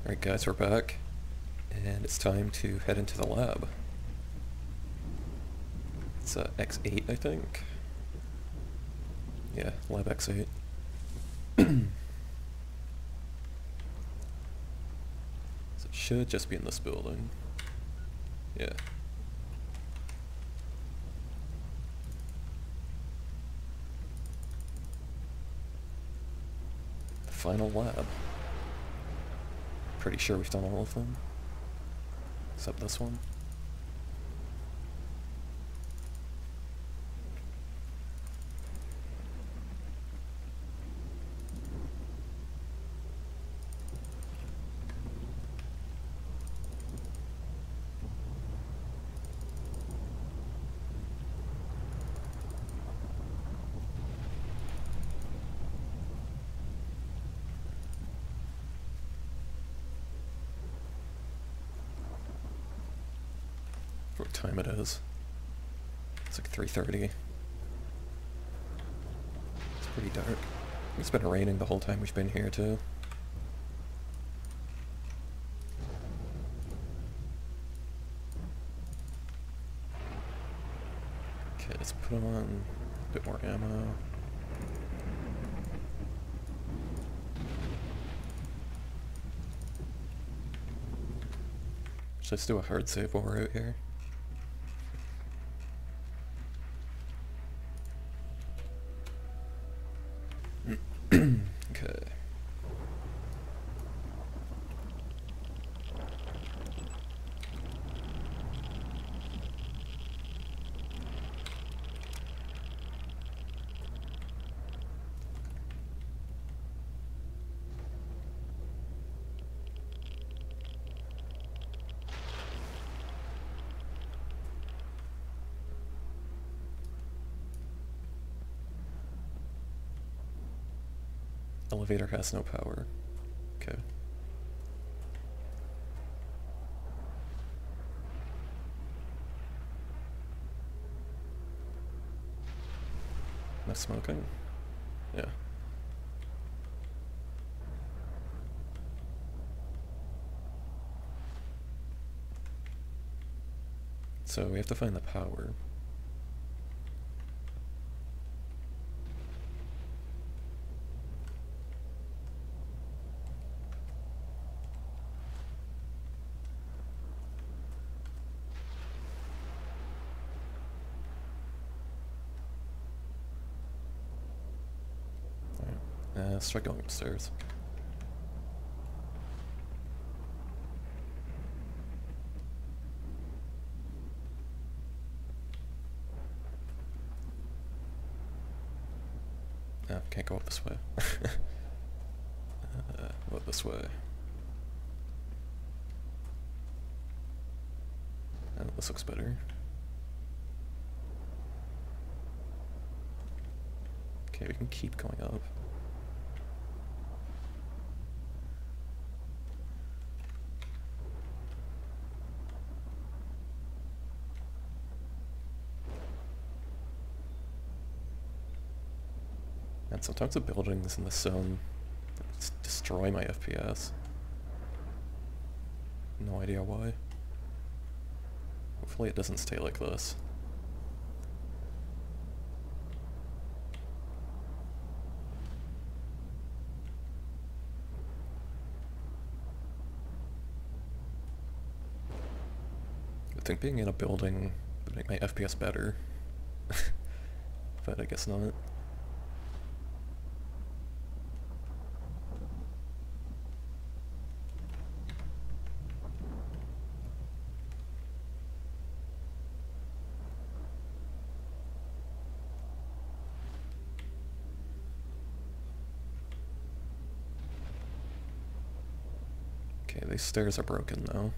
Alright guys, we're back, and it's time to head into the lab. It's X-8, I think. Yeah, lab X-8. So it should just be in this building. Yeah. The final lab. Pretty sure we've done all of them. Except this one. What time it is. It's like 3:30. It's pretty dark. It's been raining the whole time we've been here too. Okay, let's put on a bit more ammo. Let's do a hard save while we're out here. Okay. Elevator has no power. Okay. Am I smoking? Yeah. So we have to find the power. Let's try going upstairs. No, can't go up this way. What this way? Oh, this looks better. Okay, we can keep going up. And sometimes the buildings in the zone just destroy my FPS. No idea why. Hopefully it doesn't stay like this. I think being in a building would make my FPS better. But I guess not. Okay, these stairs are broken though.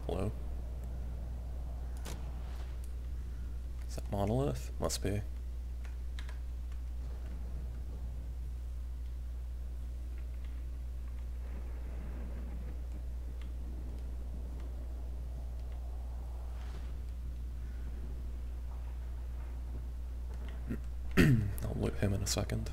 Hello? Is that monolith? Must be. I'll loot him in a second.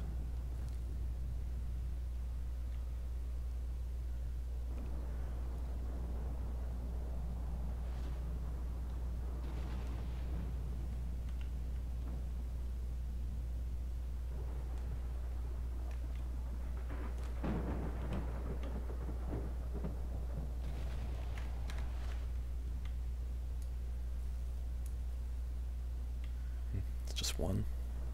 It's just one.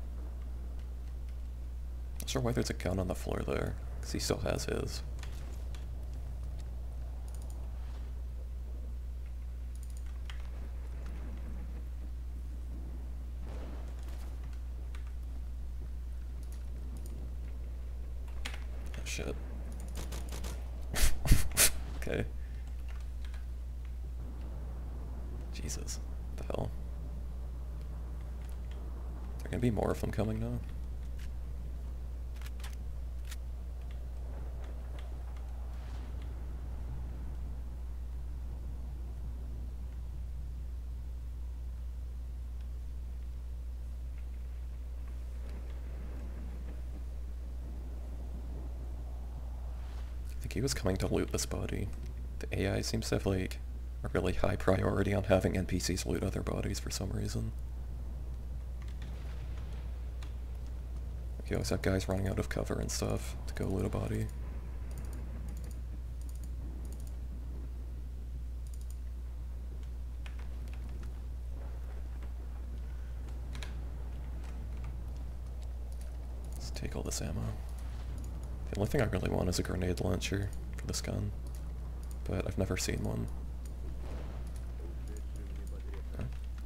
Not sure why there's a gun on the floor there, because he still has his. Oh shit. Okay. Jesus. What the hell? There gonna be more of them coming now? I think he was coming to loot this body. The AI seems to have like a really high priority on having NPCs loot other bodies for some reason. You always have guys running out of cover and stuff to go loot a body. Let's take all this ammo. The only thing I really want is a grenade launcher for this gun, but I've never seen one. Huh?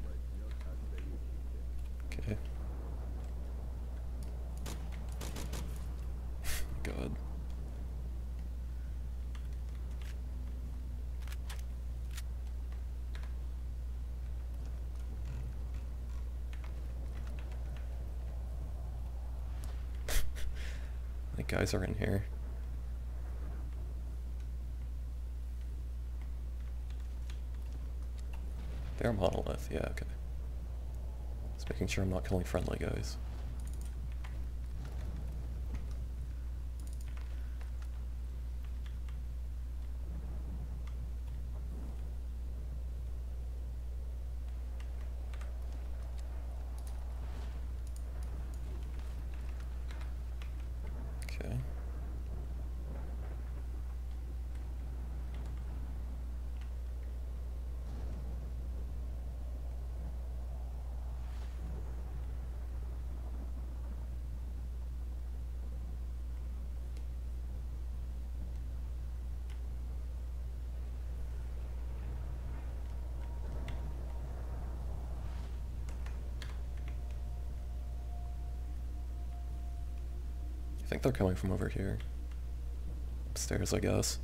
Okay. God. I think guys are in here. They're monolith, yeah, okay. Just making sure I'm not killing friendly guys. Okay. I think they're coming from over here. Upstairs, I guess.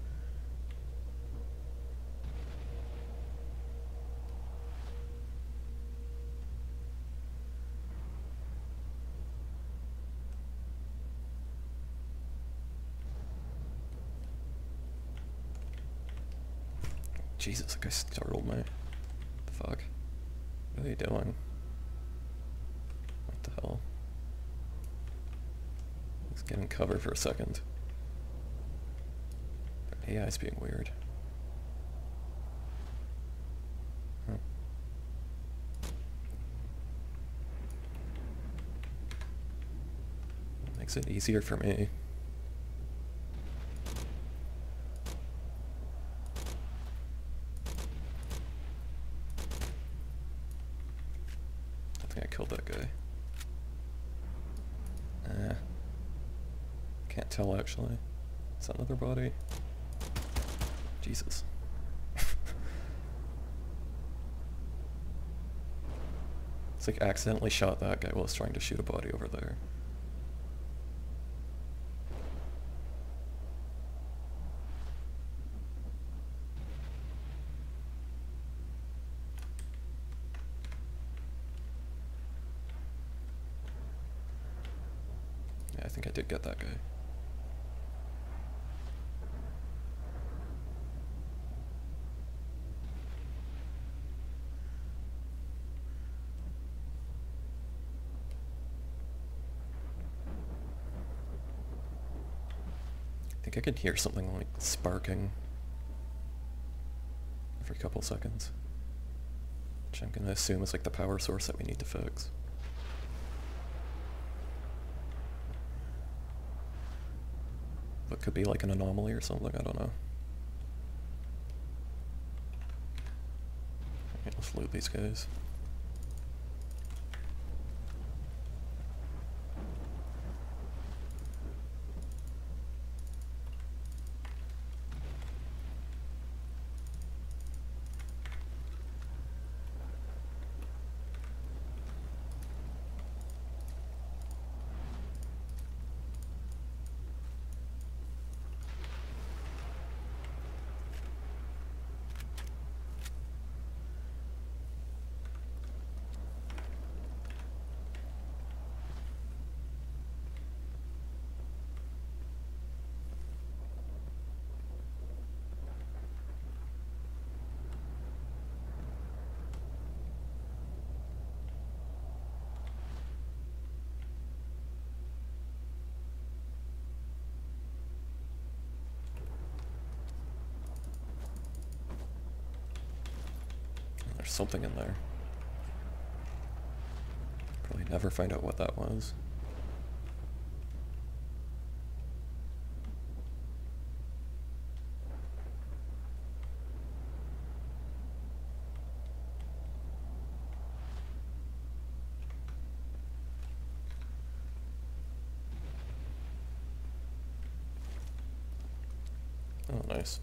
Jesus, that guy startled me. What the fuck? What are they doing? What the hell? Let's get in cover for a second. Their AI's being weird. Huh. Makes it easier for me. I think I killed that guy. Can't tell actually. Is that another body? Jesus. It's like accidentally shot that guy while I was trying to shoot a body over there. think I did get that guy. I think I could hear something like sparking every couple seconds, which I'm gonna assume is like the power source that we need to fix. But could be like an anomaly or something, I don't know. Alright, let's loot these guys. There's something in there. Probably never find out what that was. Oh, nice.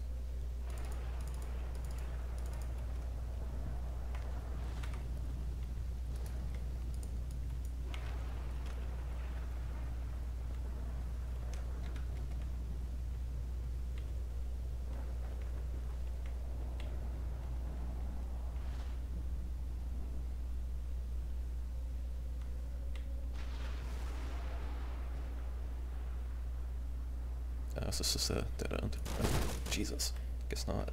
So this is a dead end. Oh, Jesus. Guess not.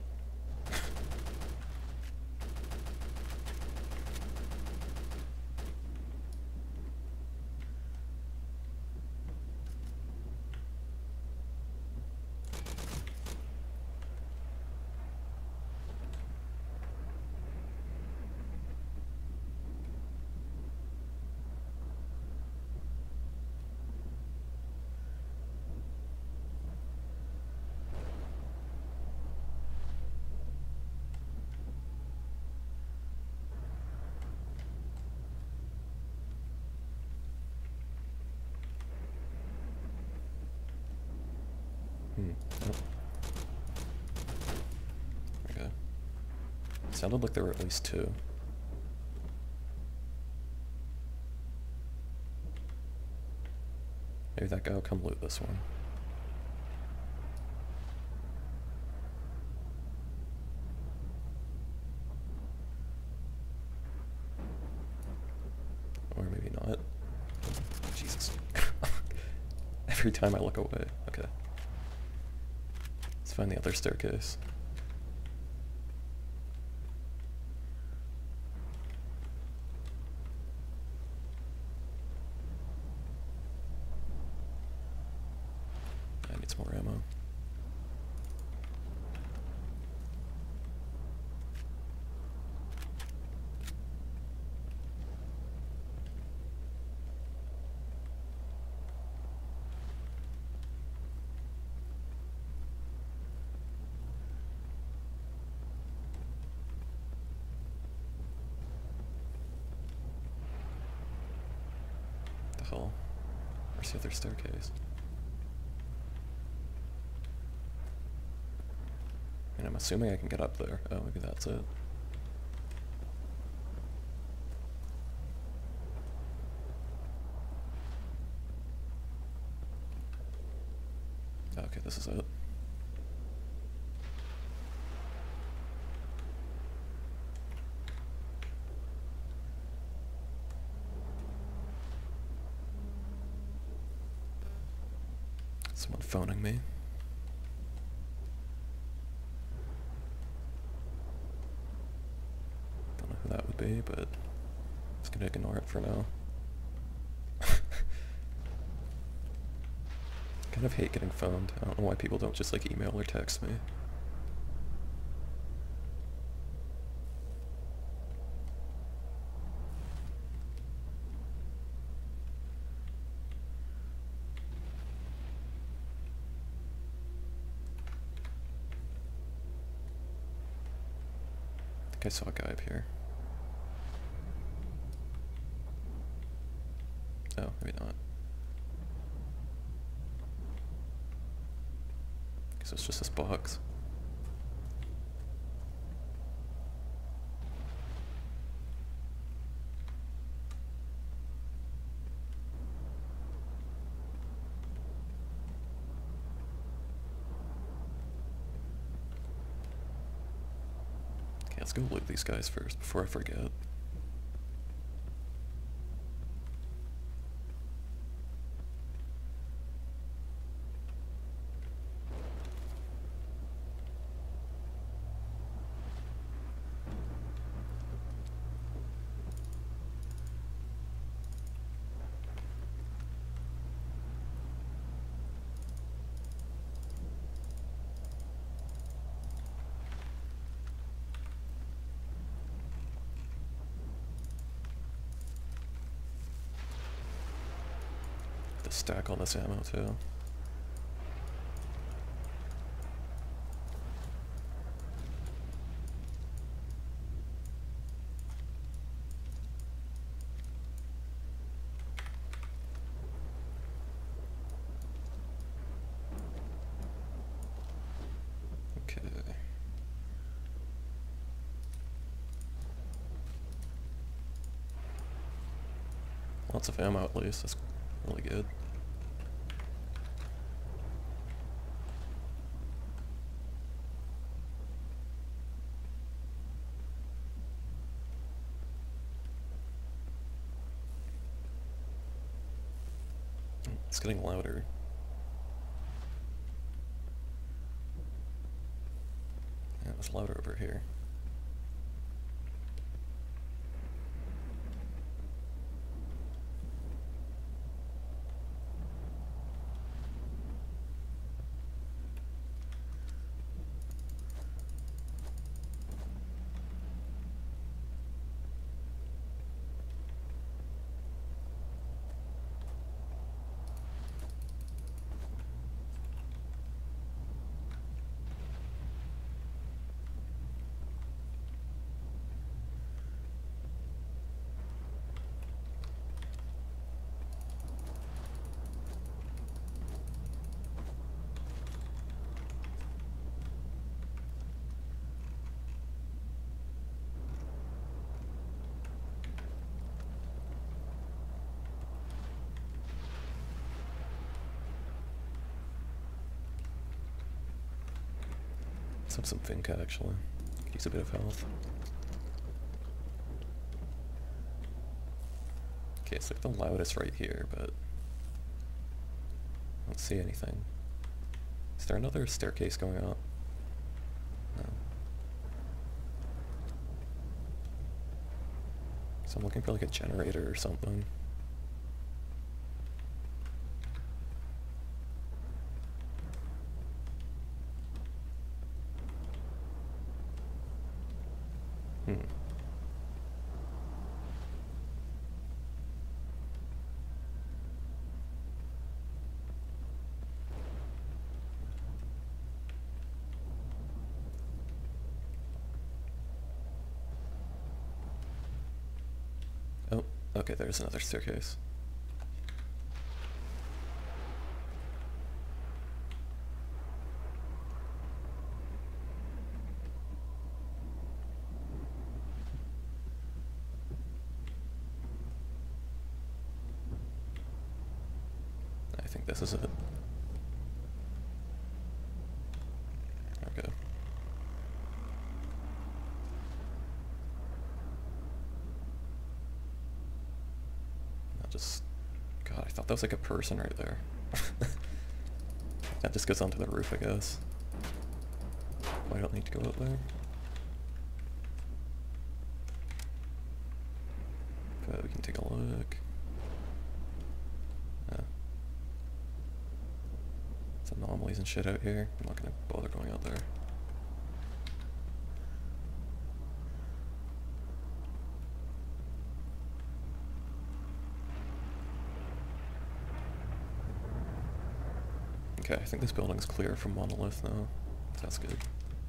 Oh. Okay. Sounded like there were at least two. Maybe that guy will come loot this one. Or maybe not. Jesus. Every time I look away. Okay. Let's find the other staircase. I need some more ammo. Hell. Where's the other staircase? And I'm assuming I can get up there. Oh, maybe that's it. Okay, this is it. Someone phoning me. Don't know who that would be, but I'm just gonna ignore it for now. Kind of hate getting phoned. I don't know why people don't just like email or text me. I think I saw a guy up here. Oh, maybe not. Guess it's just this box. Okay, let's go loot these guys first before I forget. To stack all this ammo too. Okay. Lots of ammo at least, that's really good. It's getting louder. Yeah, it was louder over here. Let's have some Finca actually. Could use a bit of health. Okay, it's like the loudest right here, but I don't see anything. Is there another staircase going up? No. So I'm looking for like a generator or something. Oh, okay, there's another staircase. I think this is it. Okay. God, I thought that was like a person right there. That just goes onto the roof, I guess. I don't need to go up there. But we can take a look. There's anomalies and shit out here. I'm not gonna bother going out there. Okay, I think this building's clear from Monolith now. That's good.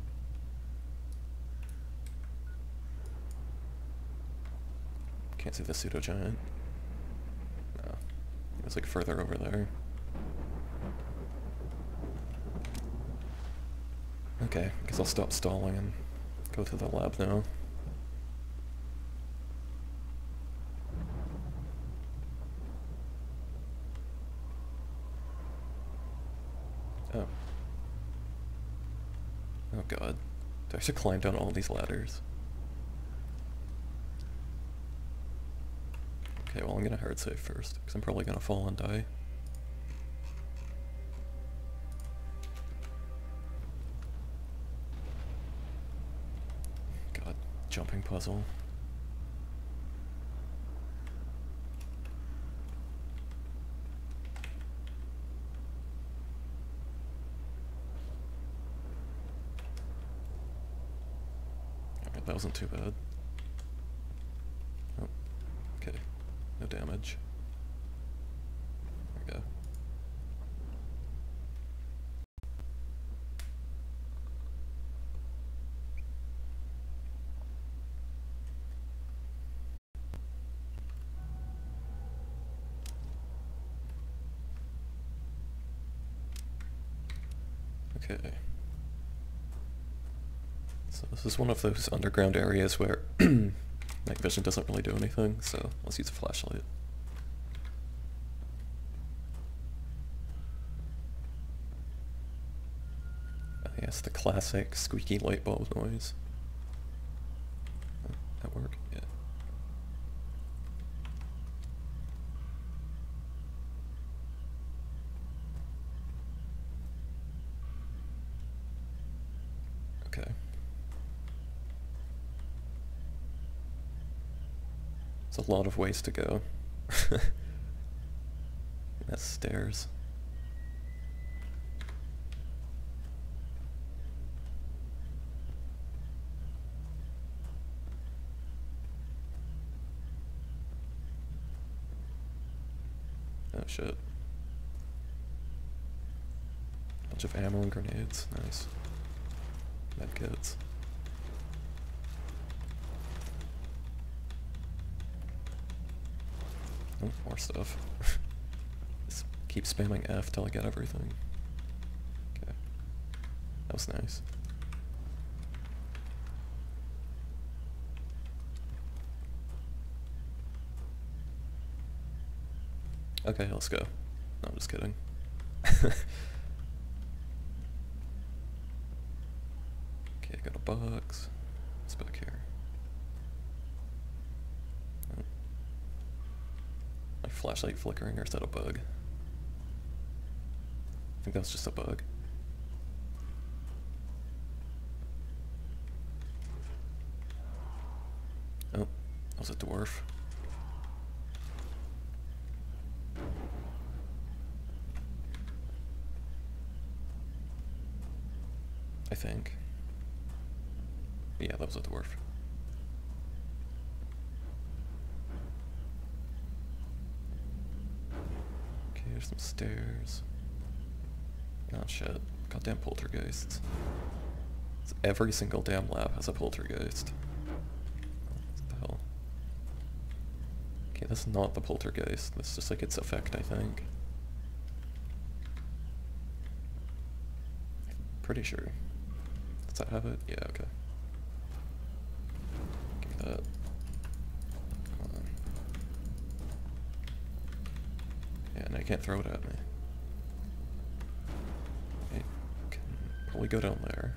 Can't see the pseudo-giant. No. It was like further over there. Okay, I guess I'll stop stalling and go to the lab now. Oh. Oh god. Do I have to climb down all these ladders? Okay, well I'm gonna hard save first, because I'm probably gonna fall and die. God, jumping puzzle. Alright, that wasn't too bad. Oh, okay. No damage. There we go. Okay. So this is one of those underground areas where night vision doesn't really do anything, so let's use a flashlight. Yes, the classic squeaky light bulb noise. That work? Yeah. Okay. There's a lot of ways to go. That's stairs. Oh shit. Bunch of ammo and grenades. Nice. Medkits. Oh, more stuff. Just keep spamming F till I get everything. Okay. That was nice. Okay, let's go. No, I'm just kidding. Okay, I got a box. What's back here? Oh. My flashlight flickering, or is that a bug? I think that was just a bug. Oh, that was a dwarf. I think. Yeah, that was a dwarf. Okay, there's some stairs. Oh shit. Goddamn poltergeists. Every single damn lab has a poltergeist. What the hell? Okay, that's not the poltergeist. That's just like its effect, I think. Pretty sure. Does that have it? Yeah, okay. Give me that. Come on. Yeah, no, you can't throw it at me. Okay, can probably go down there.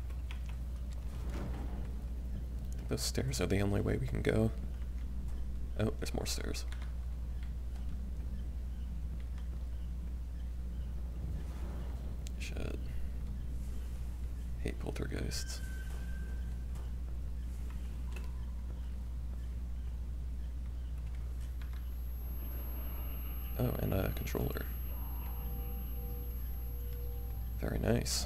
Those stairs are the only way we can go. Oh, there's more stairs. Shit. Hate poltergeists. Oh, and a controller. Very nice.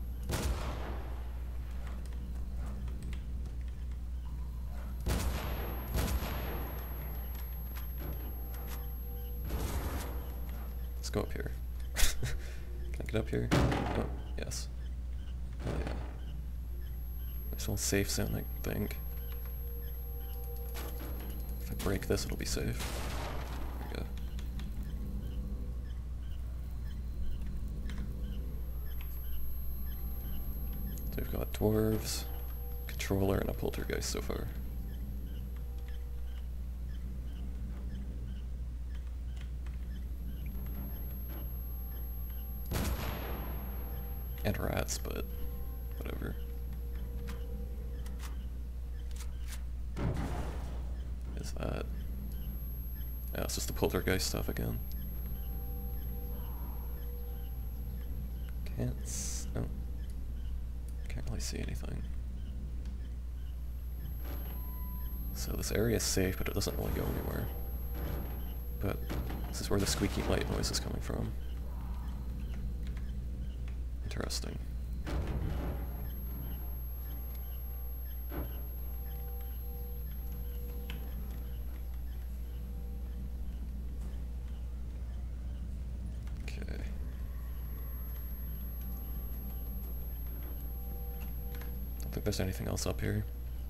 Let's go up here. Can I get up here? Oh, yes. Oh yeah. Nice little safe zone, I think. If I break this, it'll be safe. There we go. So we've got dwarves, controller, and a poltergeist so far. And rats, but whatever. Is that? Oh, it's just the poltergeist stuff again. Oh. Can't really see anything. So this area is safe, but it doesn't really go anywhere. But this is where the squeaky light noise is coming from. Interesting. Okay. Don't think there's anything else up here.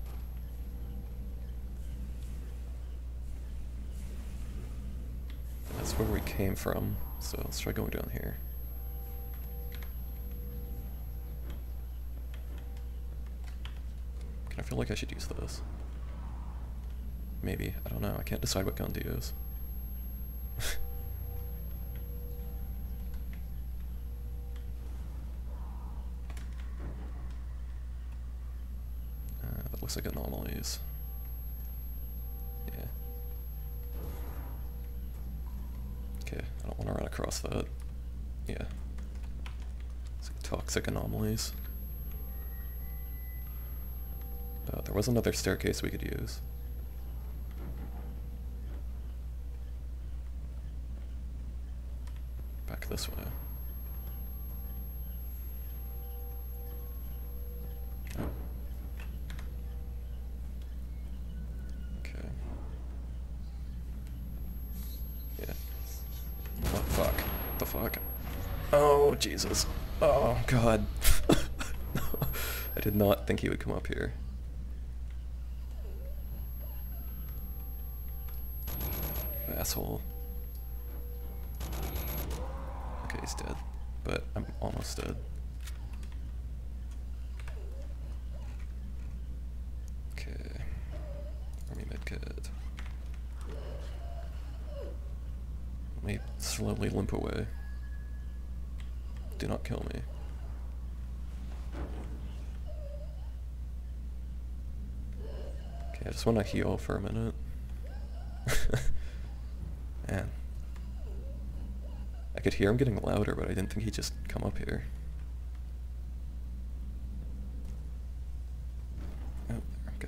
That's where we came from, so let's try going down here. I feel like I should use those. Maybe. I don't know. I can't decide what gun to use. That looks like anomalies. Yeah. Okay, I don't want to run across that. Yeah. It's like toxic anomalies. There was another staircase we could use. Back this way. Oh. Okay. Yeah. What the fuck? What the fuck? Oh, Jesus. Oh, God. I did not think he would come up here. Asshole. Okay, he's dead. But I'm almost dead. Okay. Army medkit. Let me slowly limp away. Do not kill me. Okay, I just want to heal for a minute. Man. I could hear him getting louder, but I didn't think he'd just come up here. Oh, okay.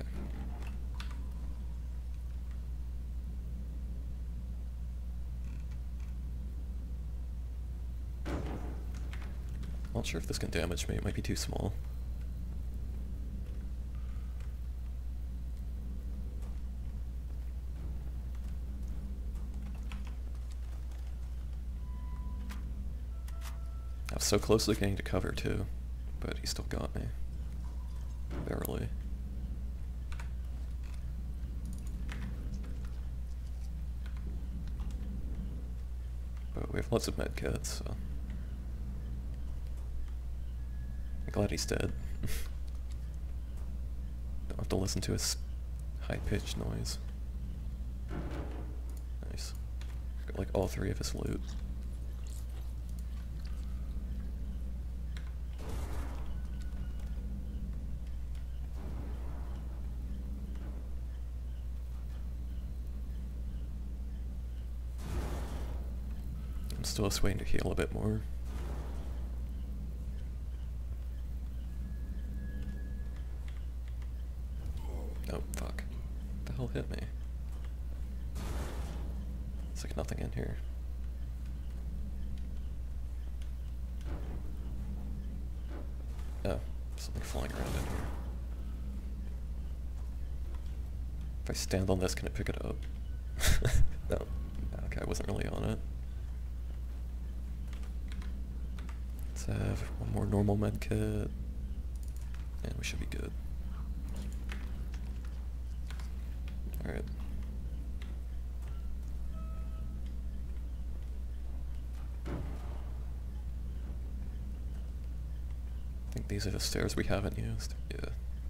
Not sure if this can damage me, it might be too small. I was so close to getting to cover too, but he still got me. Barely. But we have lots of medkits, so... I'm glad he's dead. Don't have to listen to his high-pitched noise. Nice. Got like all three of his loot. still just waiting to heal a bit more. Oh, fuck. What the hell hit me? It's like nothing in here. Oh, something flying around in here. If I stand on this, can it pick it up? No. Okay, I wasn't really on it. Let's have one more normal med kit. And we should be good. Alright. I think these are the stairs we haven't used. Yeah.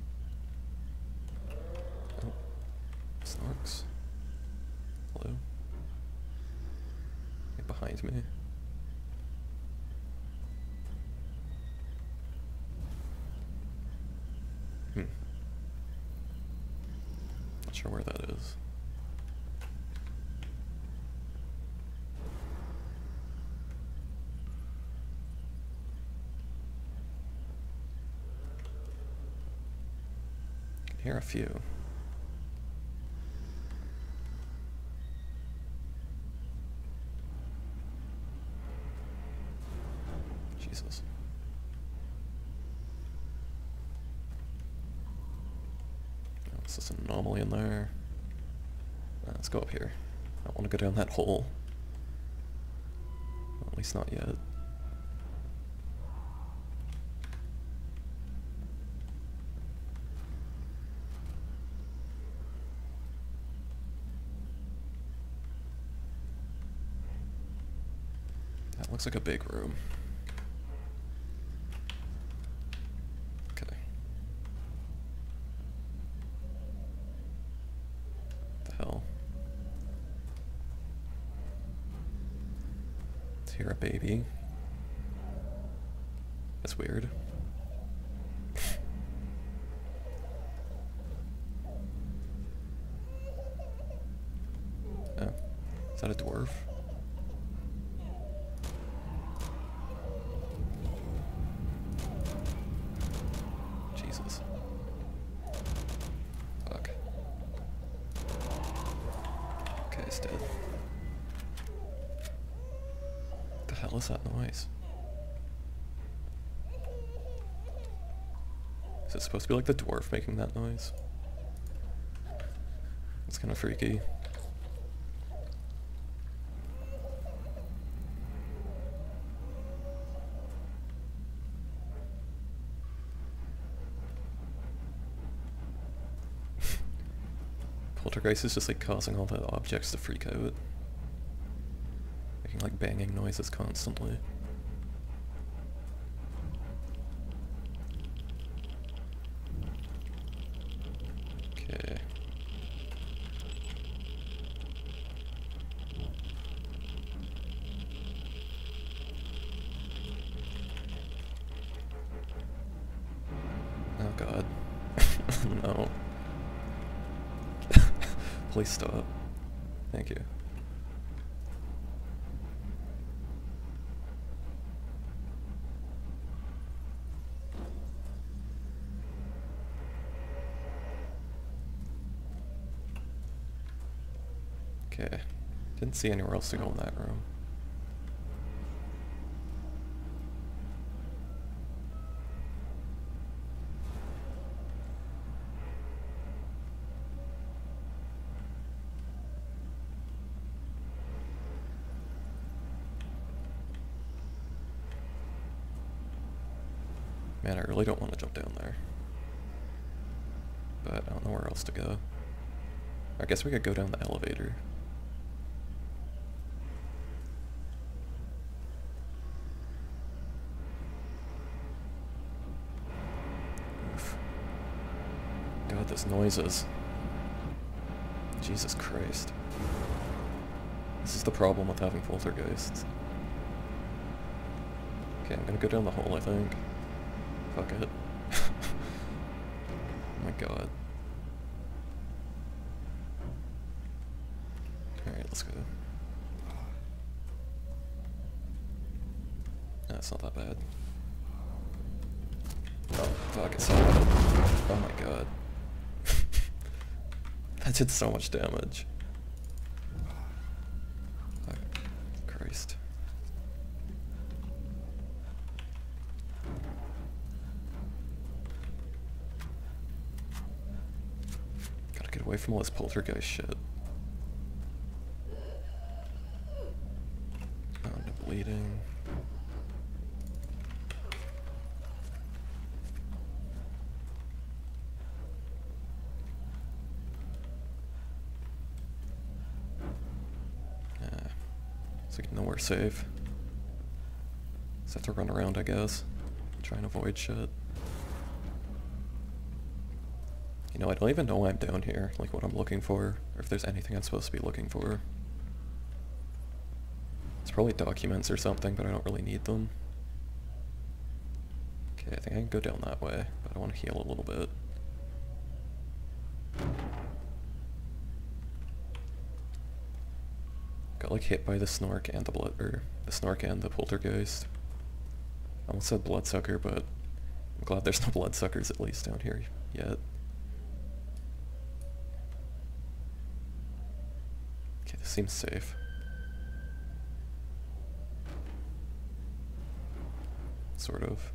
Oh. Snorks. Hello? Right behind me. Not sure where that is. I can hear a few. Jesus. Oh, is this an anomaly in there? Let's go up here. I don't want to go down that hole. Well, at least not yet. That looks like a big room. Okay. What the hell? Let's hear a baby. That's weird. Oh. Is that a dwarf? Jesus. Fuck. Okay, he's dead. What the hell is that noise? Is it supposed to be like the dwarf making that noise? It's kind of freaky. Poltergeist is just like causing all the objects to freak out. Making like banging noises constantly. Okay. Oh god. No. Please stop. Thank you. Okay. Didn't see anywhere else to go in that room. Man, I really don't want to jump down there. But I don't know where else to go. I guess we could go down the elevator. Oof. God, those noises. Jesus Christ. This is the problem with having poltergeists. Okay, I'm gonna go down the hole, I think. Fuck it. Oh my god. Alright, let's go. That's not that bad. Oh, fuck, I saw that. Oh my god. That did so much damage. Fuck. Christ. Gotta get away from all this poltergeist shit. Oh, no bleeding. So get nowhere safe. Just have to run around, I guess. Try and avoid shit. You know, I don't even know why I'm down here, like what I'm looking for, or if there's anything I'm supposed to be looking for. It's probably documents or something, but I don't really need them. Okay, I think I can go down that way, but I want to heal a little bit. Got like hit by the snork and the the snork and the poltergeist. I almost said bloodsucker, but I'm glad there's no bloodsuckers at least down here yet. Okay, this seems safe. Sort of.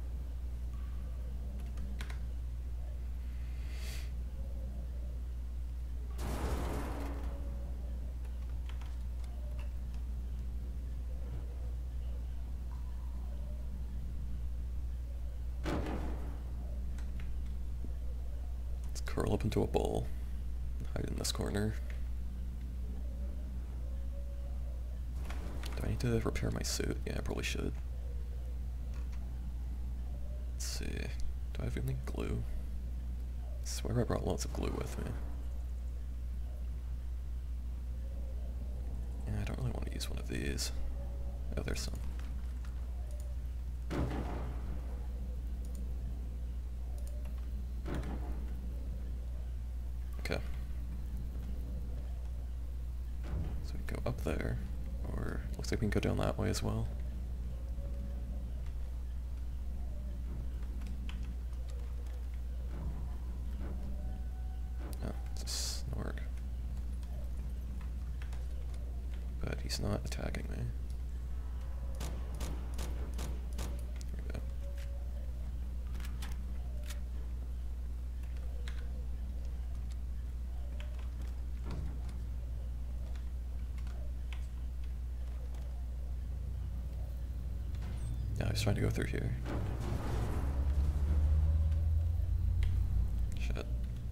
Curl up into a ball and hide in this corner. Do I need to repair my suit? Yeah, I probably should. Let's see. Do I have any glue? I swear I brought lots of glue with me. Yeah, I don't really want to use one of these. Oh, there's some. Okay. So we go up there, or looks like we can go down that way as well. Oh, it's a snork. But he's not attacking me. Here we go. Yeah, I was trying to go through here. Shit.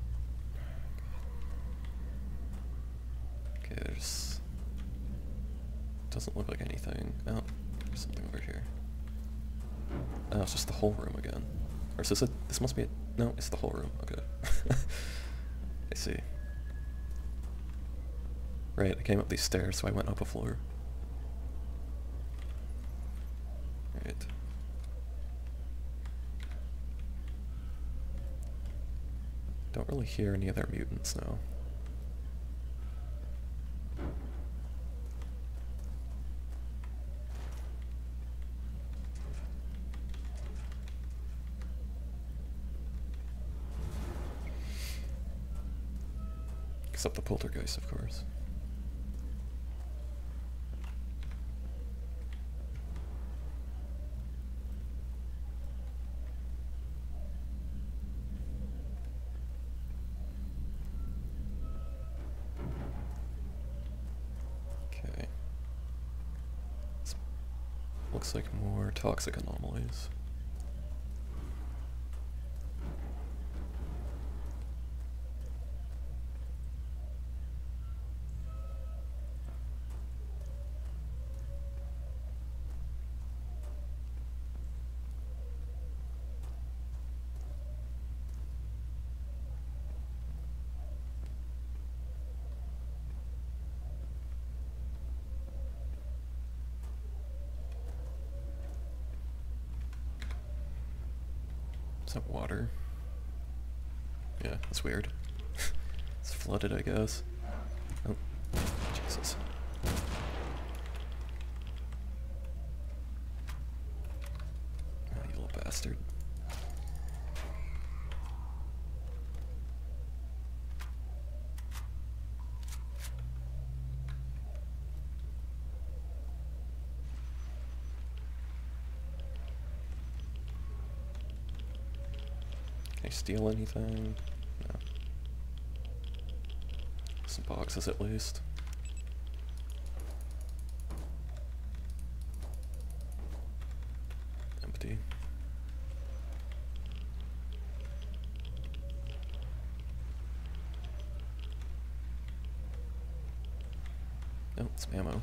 Okay, there's... doesn't look like anything. Oh, there's something over here. Oh, it's just the whole room again. Or is this a... this must be a... no, it's the whole room. Okay. I see. Right, I came up these stairs, so I went up a floor. Right. Don't really hear any other mutants now. Except the poltergeist, of course. Okay. This looks like more toxic anomalies. Is that water? Yeah, that's weird. It's flooded, I guess. Oh, Jesus. Bastard. Can I steal anything? No. Some boxes at least. Empty. Oh, some ammo.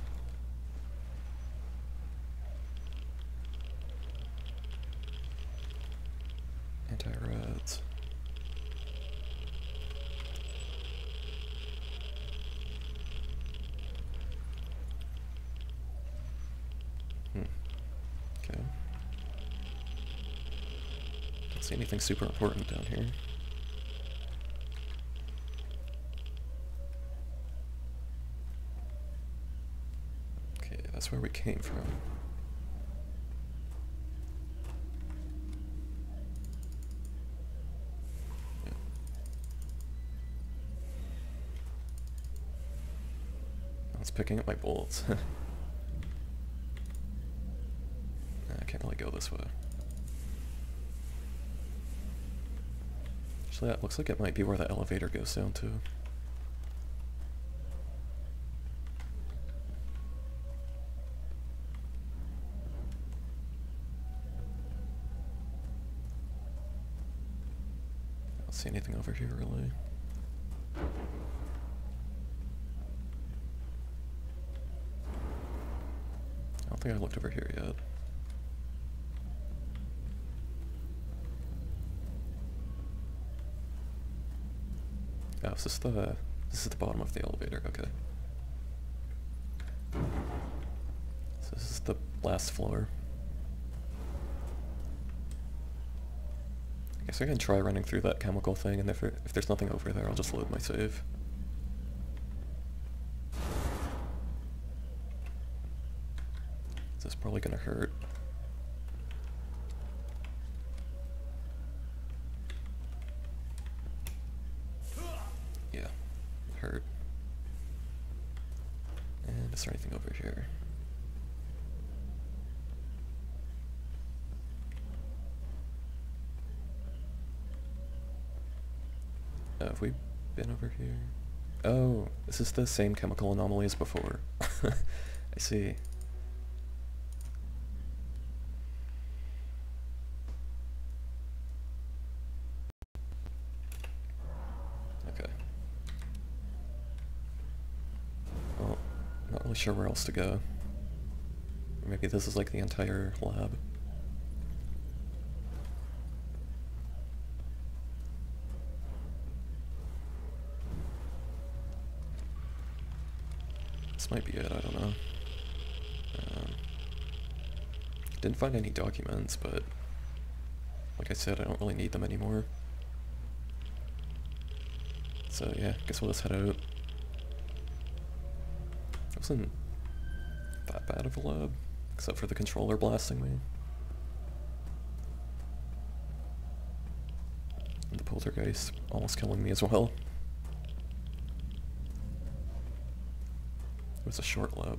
Anti-rads. Okay. Don't see anything super important down here. Okay, that's where we came from. Yeah. I was picking up my bullets. I can't really go this way. Actually, that looks like it might be where the elevator goes down to. I don't see anything over here, really. I don't think I looked over here yet. Oh, is this is the bottom of the elevator, okay. So this is the last floor. I guess I can try running through that chemical thing, and if there's nothing over there, I'll just load my save. This is probably gonna hurt. Yeah, it hurt. And is there anything over here? Have we been over here? Oh, this is the same chemical anomaly as before. I see. Okay. Well, not really sure where else to go. Or maybe this is like the entire lab. This might be it, I don't know. Didn't find any documents, but like I said, I don't really need them anymore. So yeah, guess we'll just head out. It wasn't that bad of a lab, except for the controller blasting me. And the poltergeist almost killing me as well. It was a short lab.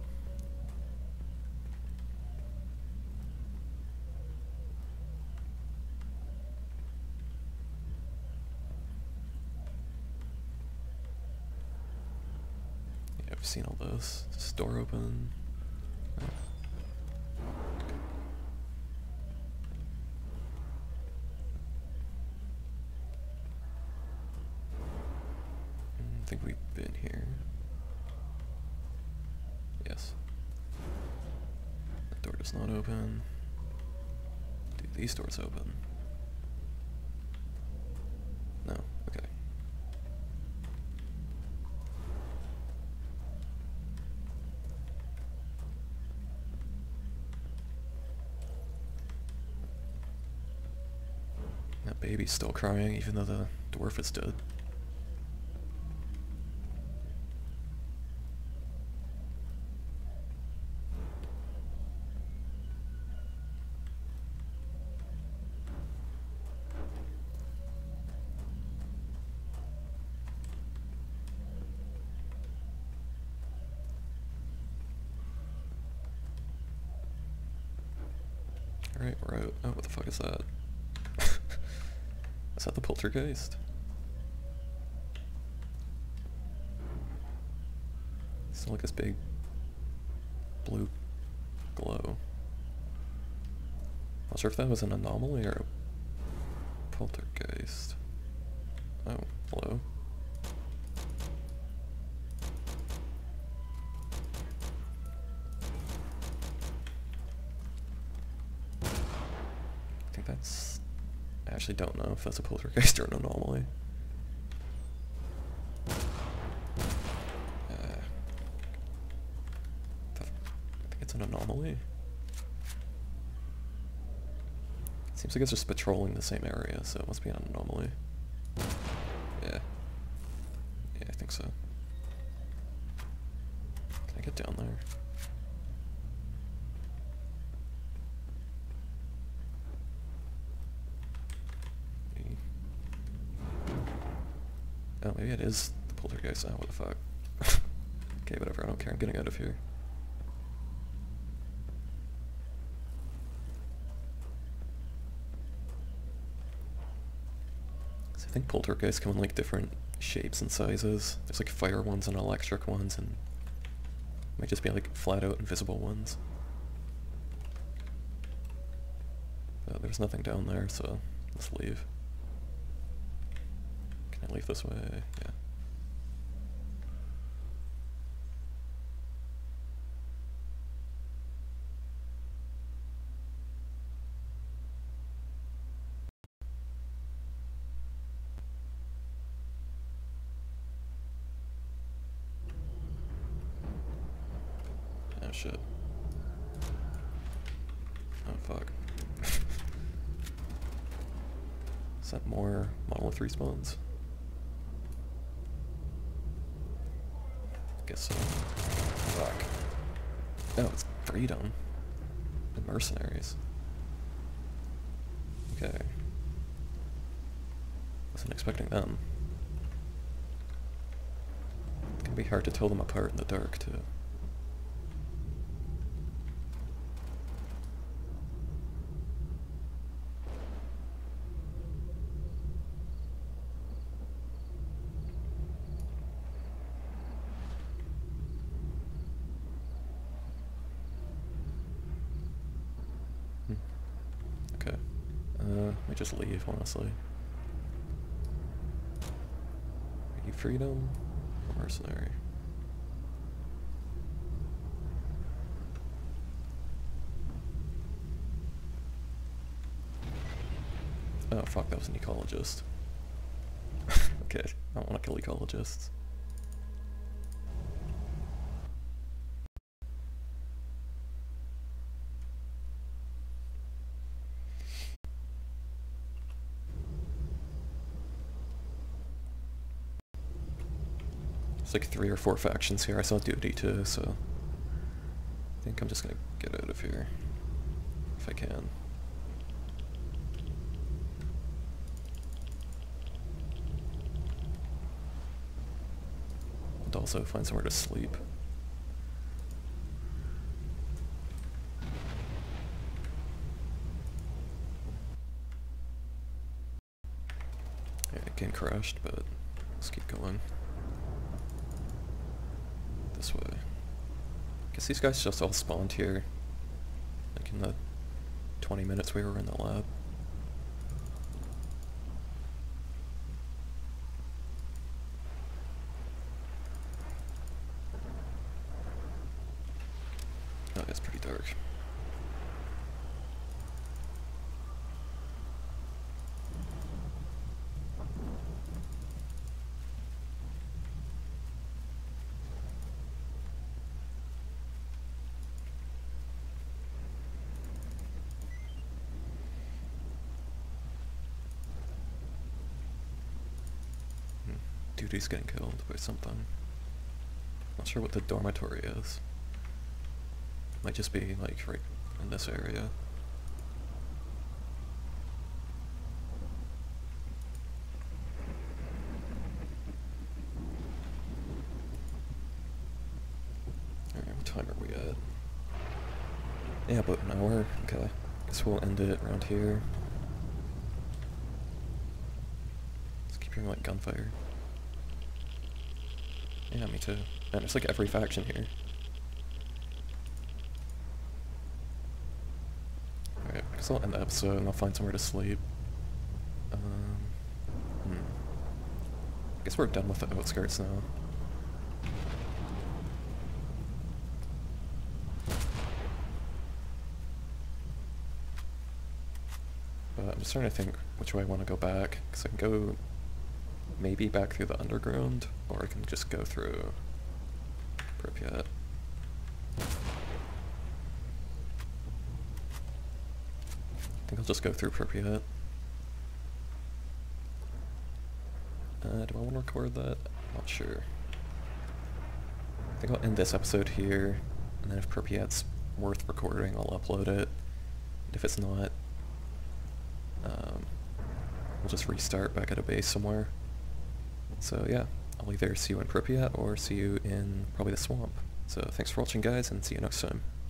Yeah, I've seen all those. Is this door open? Oh. I think we've been here. Yes. That door does not open. Do these doors open? No, okay. That baby's still crying even though the dwarf is dead. Alright, we're out. Oh, what the fuck is that? Is that the poltergeist? Still like this big blue glow. Not sure if that was an anomaly or a poltergeist. Oh, hello. I think that's... I actually don't know if that's a poltergeist or an anomaly. I think it's an anomaly. Seems like it's just patrolling the same area, so it must be an anomaly. Yeah. Yeah, I think so. Can I get down there? Maybe. Oh, maybe it is the poltergeist. Oh, what the fuck. Okay, whatever, I don't care. I'm getting out of here. I think poltergeists come in like different shapes and sizes. There's like fire ones and electric ones, and might just be like flat out invisible ones. There's nothing down there, so let's leave. Can I leave this way? Yeah. Oh shit. Oh fuck. Is that more monolith respawns? Guess so. Fuck. Oh, it's freedom. And mercenaries. Okay. Wasn't expecting them. It's gonna be hard to tell them apart in the dark, too. Okay. Let me just leave, honestly. Are you freedom or mercenary? Oh fuck, that was an ecologist. Okay, I don't want to kill ecologists. There's like 3 or 4 factions here. I saw duty too, so I think I'm just gonna get out of here if I can. And also find somewhere to sleep. Yeah, game crashed, but let's keep going. This way. Guess these guys just all spawned here, like in the 20 minutes we were in the lab. Oh, it's pretty dark. Duty's getting killed by something. Not sure what the dormitory is. Might just be like right in this area. Alright, what time are we at? Yeah, about an hour. Okay. Guess we'll end it around here. Let's keep hearing like gunfire. Yeah, me too. Man, there's like every faction here. Alright, I guess I'll end the episode and I'll find somewhere to sleep. I guess we're done with the Outskirts now. But I'm just trying to think which way I want to go back, because I can go maybe back through the underground, or I can just go through Pripyat. I think I'll just go through Pripyat. Do I want to record that? I'm not sure. I think I'll end this episode here, and then if Pripyat's worth recording, I'll upload it. And if it's not, we'll just restart back at a base somewhere. So yeah, I'll either see you in Pripyat or see you in probably the swamp. So thanks for watching, guys, and see you next time.